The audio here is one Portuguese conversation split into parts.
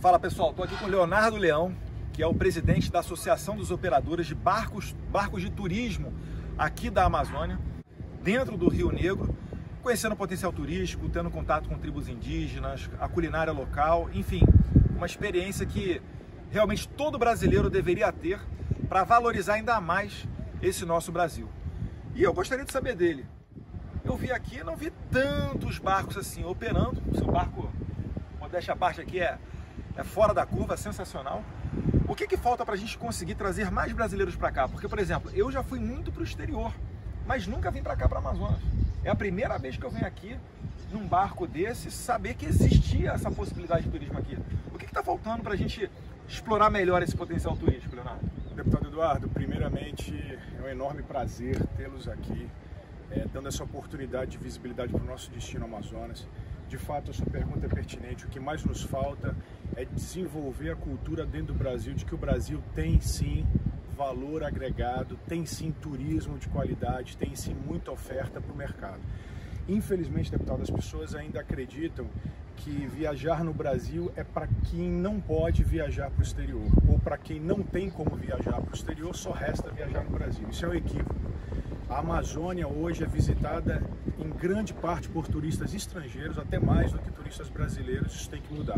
Fala pessoal, estou aqui com o Leonardo Leão, que é o presidente da Associação dos Operadores de Barcos de Turismo aqui da Amazônia, dentro do Rio Negro, conhecendo o potencial turístico, tendo contato com tribos indígenas, a culinária local, enfim, uma experiência que realmente todo brasileiro deveria ter para valorizar ainda mais esse nosso Brasil. E eu gostaria de saber dele. Eu vi aqui, não vi tantos barcos assim operando. O seu barco, modéstia à parte aqui, é fora da curva, sensacional. O que falta para a gente conseguir trazer mais brasileiros para cá? Porque, por exemplo, eu já fui muito para o exterior, mas nunca vim para cá, para Amazonas. É a primeira vez que eu venho aqui num barco desse, saber que existia essa possibilidade de turismo aqui. O que está faltando para a gente explorar melhor esse potencial turístico, Leonardo? Deputado Eduardo, primeiramente é um enorme prazer tê-los aqui, dando essa oportunidade de visibilidade para o nosso destino Amazonas. De fato, a sua pergunta é pertinente. O que mais nos falta é desenvolver a cultura dentro do Brasil, de que o Brasil tem sim valor agregado, tem sim turismo de qualidade, tem sim muita oferta para o mercado. Infelizmente, deputado, as pessoas ainda acreditam que viajar no Brasil é para quem não pode viajar para o exterior, ou para quem não tem como viajar para o exterior, só resta viajar no Brasil. Isso é um equívoco. A Amazônia hoje é visitada em grande parte por turistas estrangeiros, até mais do que turistas brasileiros. Isso tem que mudar.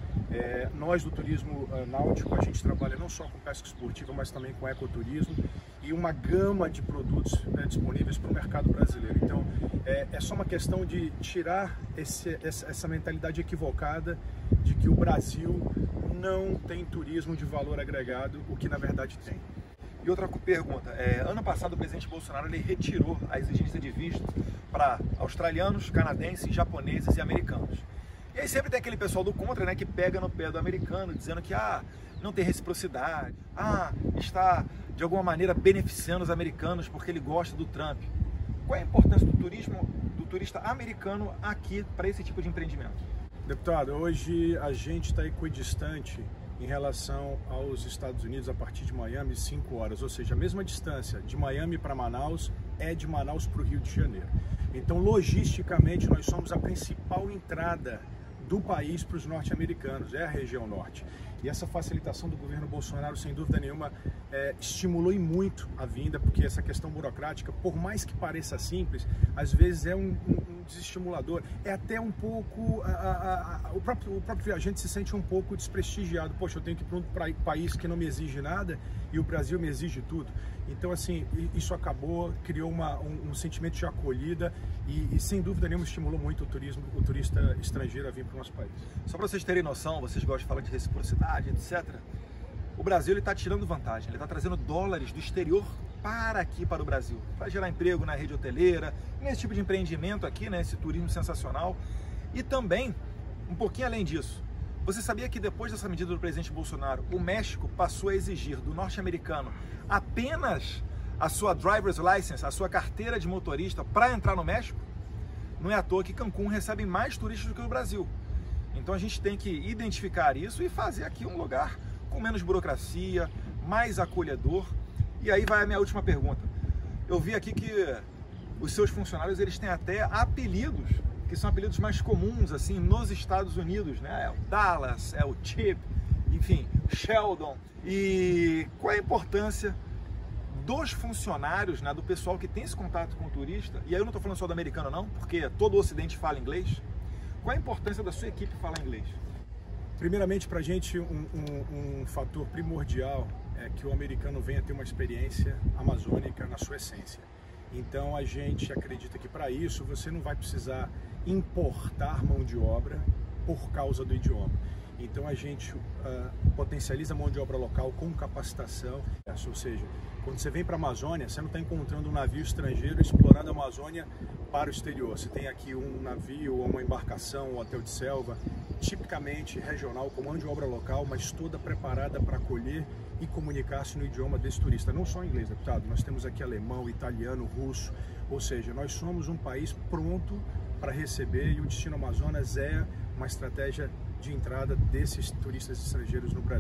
Nós do turismo náutico, a gente trabalha não só com pesca esportiva, mas também com ecoturismo e uma gama de produtos disponíveis para o mercado brasileiro. Então, é só uma questão de tirar essa mentalidade equivocada de que o Brasil não tem turismo de valor agregado, o que na verdade tem. E outra pergunta, ano passado o presidente Bolsonaro ele retirou a exigência de visto para australianos, canadenses, japoneses e americanos. E aí sempre tem aquele pessoal do contra, né, que pega no pé do americano, dizendo que não tem reciprocidade, está de alguma maneira beneficiando os americanos porque ele gosta do Trump. Qual é a importância do turismo, do turista americano aqui para esse tipo de empreendimento? Deputado, hoje a gente está equidistante em relação aos Estados Unidos a partir de Miami, 5 horas, ou seja, a mesma distância de Miami para Manaus é de Manaus para o Rio de Janeiro. Então, logisticamente, nós somos a principal entrada do país para os norte-americanos, é a região norte. E essa facilitação do governo Bolsonaro, sem dúvida nenhuma, estimulou e muito a vinda, porque essa questão burocrática, por mais que pareça simples, às vezes é um desestimulador. É até um pouco... o próprio viajante se sente um pouco desprestigiado. Poxa, eu tenho que ir para um país que não me exige nada e o Brasil me exige tudo. Então, assim, isso acabou, criou um sentimento de acolhida e, sem dúvida nenhuma, estimulou muito o turista estrangeiro a vir para o nosso país. Só para vocês terem noção, vocês gostam de falar de reciprocidade, etc. O Brasil está tirando vantagem, ele está trazendo dólares do exterior para aqui, para o Brasil, para gerar emprego na rede hoteleira, nesse tipo de empreendimento aqui, né, esse turismo sensacional. E também, um pouquinho além disso, você sabia que depois dessa medida do presidente Bolsonaro, o México passou a exigir do norte-americano apenas a sua driver's license, a sua carteira de motorista para entrar no México? Não é à toa que Cancún recebe mais turistas do que o Brasil. Então a gente tem que identificar isso e fazer aqui um lugar com menos burocracia, mais acolhedor. E aí vai a minha última pergunta. Eu vi aqui que os seus funcionários eles têm até apelidos, que são apelidos mais comuns assim nos Estados Unidos, né? É o Dallas, é o Chip, enfim, Sheldon. E qual é a importância dos funcionários, né, do pessoal que tem esse contato com o turista? E aí eu não estou falando só do americano não, porque todo o Ocidente fala inglês. Qual é a importância da sua equipe falar inglês? Primeiramente, para a gente, um fator primordial é que o americano venha ter uma experiência amazônica na sua essência. Então, a gente acredita que para isso você não vai precisar importar mão de obra por causa do idioma. Então, a gente potencializa a mão de obra local com capacitação, ou seja, quando você vem para a Amazônia, você não está encontrando um navio estrangeiro explorando a Amazônia para o exterior. Você tem aqui um navio, uma embarcação, um hotel de selva, tipicamente regional, com mão de obra local, mas toda preparada para acolher e comunicar-se no idioma desse turista. Não só inglês, deputado, nós temos aqui alemão, italiano, russo, ou seja, nós somos um país pronto para receber e o Destino Amazonas é uma estratégia de entrada desses turistas estrangeiros no Brasil.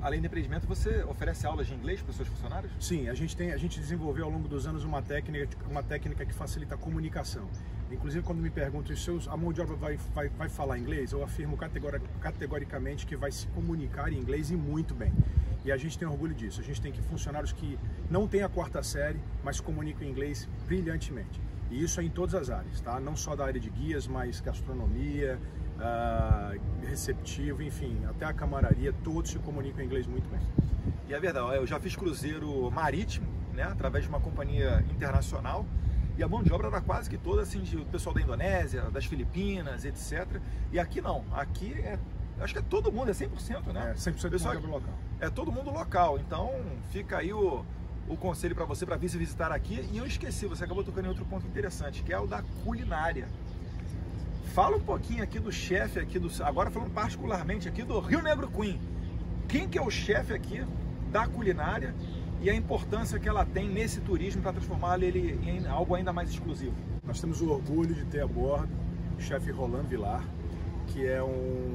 além do empreendimento, você oferece aulas de inglês para os seus funcionários? Sim, a gente desenvolveu ao longo dos anos uma técnica que facilita a comunicação. Inclusive, quando me perguntam se a mão de obra vai falar inglês, eu afirmo categoricamente que vai se comunicar em inglês e muito bem. E a gente tem orgulho disso. A gente tem funcionários que não têm a 4ª série, mas comunicam em inglês brilhantemente. E isso é em todas as áreas, tá? Não só da área de guias, mas gastronomia, receptivo, enfim, até a camararia, todos se comunicam em inglês muito bem. E é verdade, eu já fiz cruzeiro marítimo, né, através de uma companhia internacional, e a mão de obra era quase que toda assim, do pessoal da Indonésia, das Filipinas, etc. E aqui não, aqui acho que é todo mundo, é 100%, né? É 100% pessoal, do local. É todo mundo local, então fica aí o conselho para você, para vir se visitar aqui. E eu esqueci, você acabou tocando em outro ponto interessante, que é o da culinária. Fala um pouquinho aqui do chefe aqui, agora falando particularmente aqui do Rio Negro Queen. Quem que é o chefe aqui da culinária e a importância que ela tem nesse turismo para transformar ele em algo ainda mais exclusivo? Nós temos o orgulho de ter a bordo o chefe Roland Villar, que é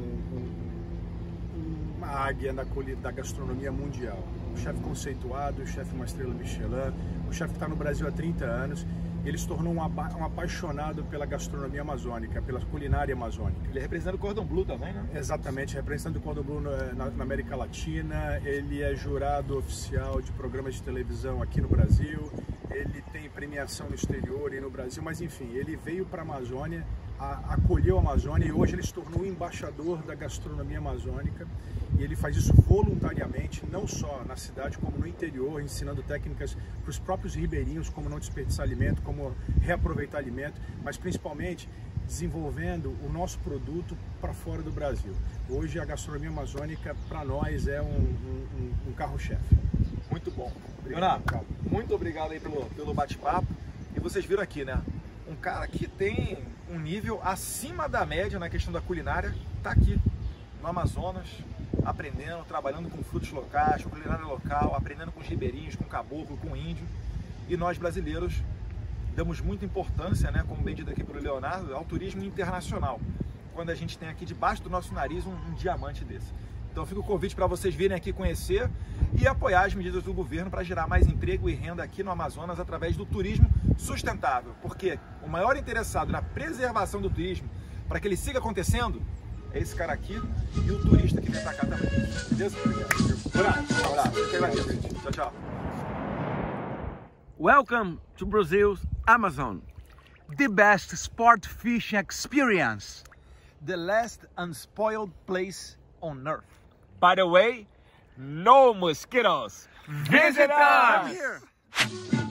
uma águia da gastronomia mundial. Um chefe conceituado, um chefe uma estrela Michelin, um chefe que está no Brasil há 30 anos. Ele se tornou um apaixonado pela gastronomia amazônica, pela culinária amazônica. Ele representa o Cordon Bleu também, né? Exatamente, representando o Cordon Bleu na América Latina. Ele é jurado oficial de programas de televisão aqui no Brasil. Ele tem premiação no exterior e no Brasil, mas enfim, ele veio para a Amazônia, acolheu a Amazônia e hoje ele se tornou embaixador da gastronomia amazônica. E ele faz isso voluntariamente, não só na cidade como no interior, ensinando técnicas para os próprios ribeirinhos, como não desperdiçar alimento, como reaproveitar alimento, mas principalmente desenvolvendo o nosso produto para fora do Brasil. Hoje a gastronomia amazônica para nós é um carro-chefe. Muito bom. Leonardo, muito obrigado aí pelo bate-papo. E vocês viram aqui, né? Um cara que tem um nível acima da média na questão da culinária, está aqui no Amazonas, aprendendo, trabalhando com frutos locais, com culinária local, aprendendo com os ribeirinhos, com caboclo, com índio. E nós brasileiros damos muita importância, né, como bem dito aqui pelo Leonardo, ao turismo internacional, quando a gente tem aqui debaixo do nosso nariz um diamante desse. Então fica o convite para vocês virem aqui conhecer e apoiar as medidas do governo para gerar mais emprego e renda aqui no Amazonas através do turismo sustentável, porque o maior interessado na preservação do turismo, para que ele siga acontecendo, é esse cara aqui e o turista que vem pra cá também. Beleza? Obrigado. Tchau, tchau. Welcome to Brazil's Amazon. The best sport fishing experience. The last unspoiled place on earth. By the way, no mosquitoes. Visit us! Here.